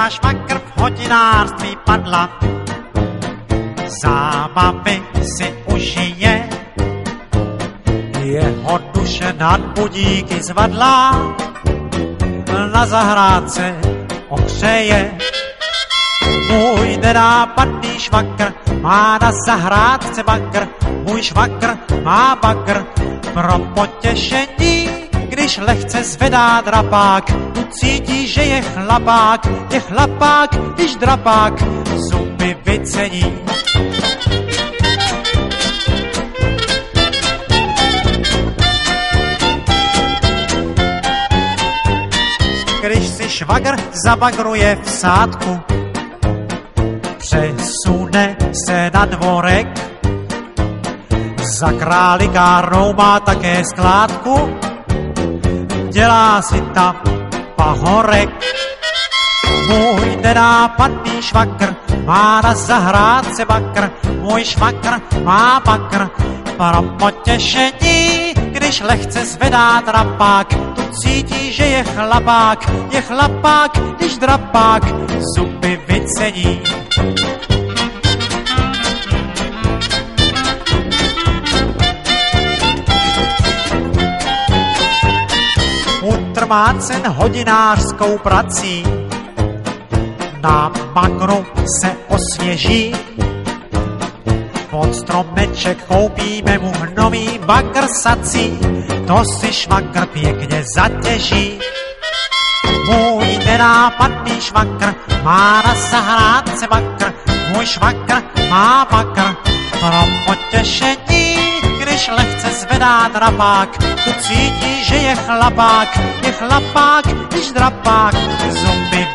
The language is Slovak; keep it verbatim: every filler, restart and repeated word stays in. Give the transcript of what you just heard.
a švagr v hodinářství padla. Zábavy si užije, jeho duše nad budíky zvadlá, na zahrádce ohřeje. Můj nenápadný švagr má na zahrádce bagr, můj švagr má bagr pro potěšení, když lehce zvedá drapák, tu cítí, že je chlapák, je chlapák, když drapák zuby vycení. Když si švagr zabagruje v sádku, přesune se na dvorek, za králikárnou má také skládku, dělá si tam pahorek. Můj nenápadný švagr má na zahrádce bakr, můj švagr má bakr pro potěšení, když lehce zvedá drapák, tu cítí, že je chlapák, je chlapák, když drapák zuby vycení. Utrmácen hodinářskou prací, na bagru se osvěží, pod stromeček koupíme mu nový bagr sací, to si švagr pěkně zatěží. Můj nenápadný švagr má na zahrádce bagr, můj švagr má bagr pro potěšení, když lehce zvedá drapák, tu cítí, že je chlapák, je chlapák, když drapák zuby